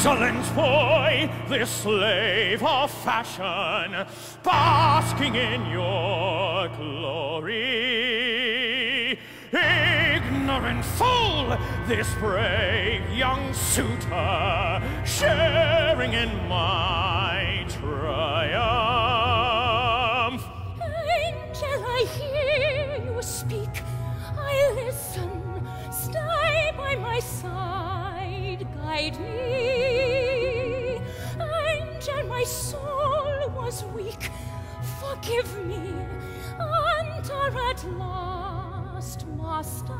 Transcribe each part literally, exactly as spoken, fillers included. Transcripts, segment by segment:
Insolent boy, this slave of fashion, basking in your glory. Ignorant fool, this brave young suitor, sharing in my triumph. Angel, I hear you speak. I listen. Stay by my side, guide me. Angel, my soul was weak. Forgive me. Enter at last, master.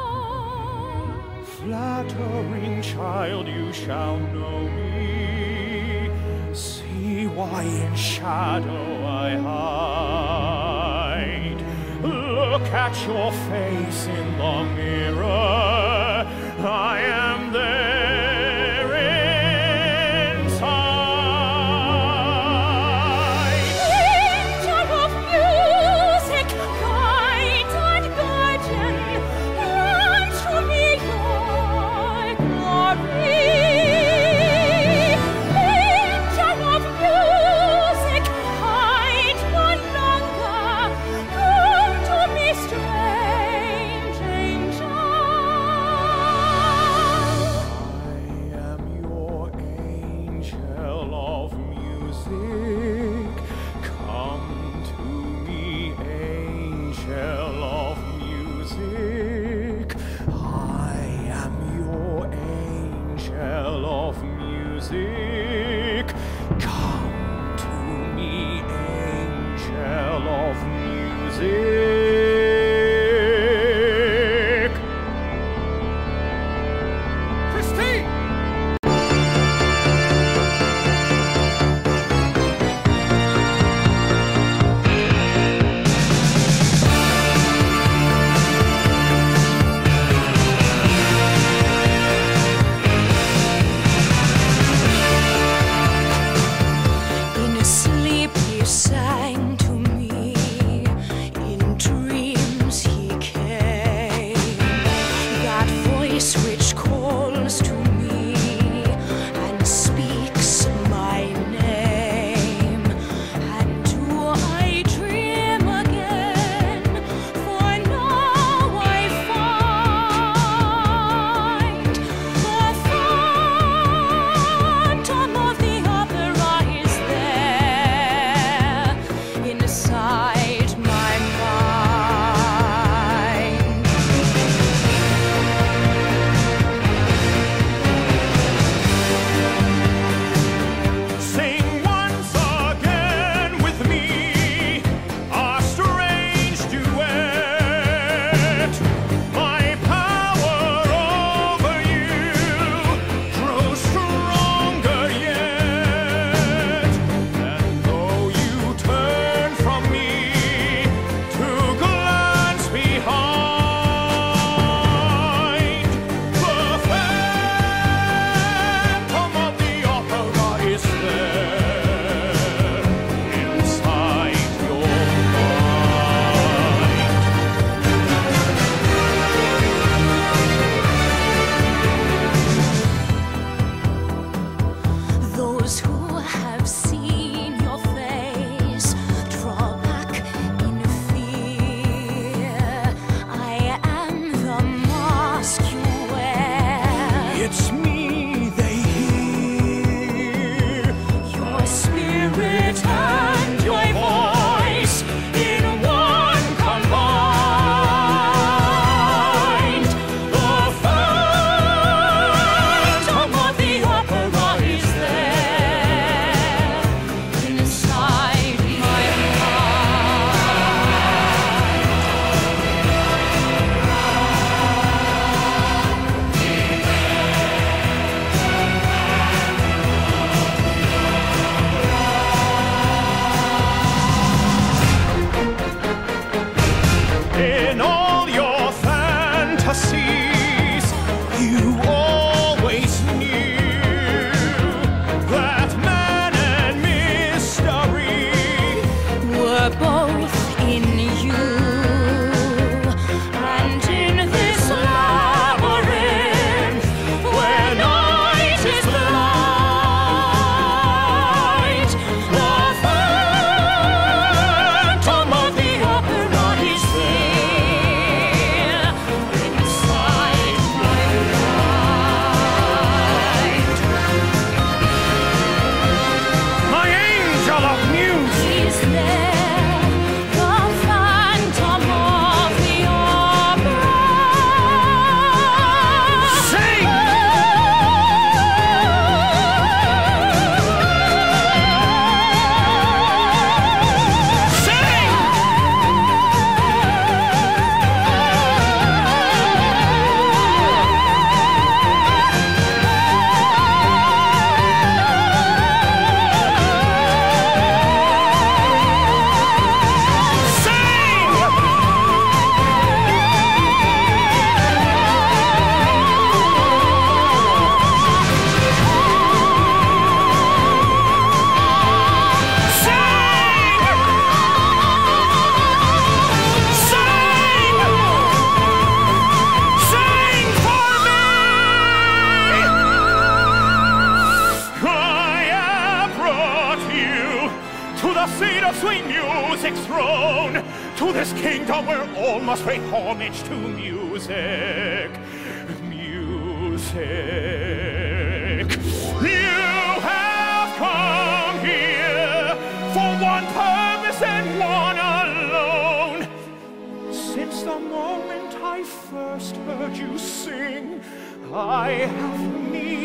Flattering child, you shall know me. See why in shadow I hide. Look at your face in the mirror. I am there inside. Angel of music, guide and guardian, grant to me your glory. Angel of music, hide no longer. Come to me, strange angel. I am your angel of music. Come to me, angel of music. I am your angel of music. Come to me, angel of music. Christine! of sweet music's throne, to this kingdom where all must pay homage to music. Music. You have come here for one purpose and one alone. Since the moment I first heard you sing, I have needed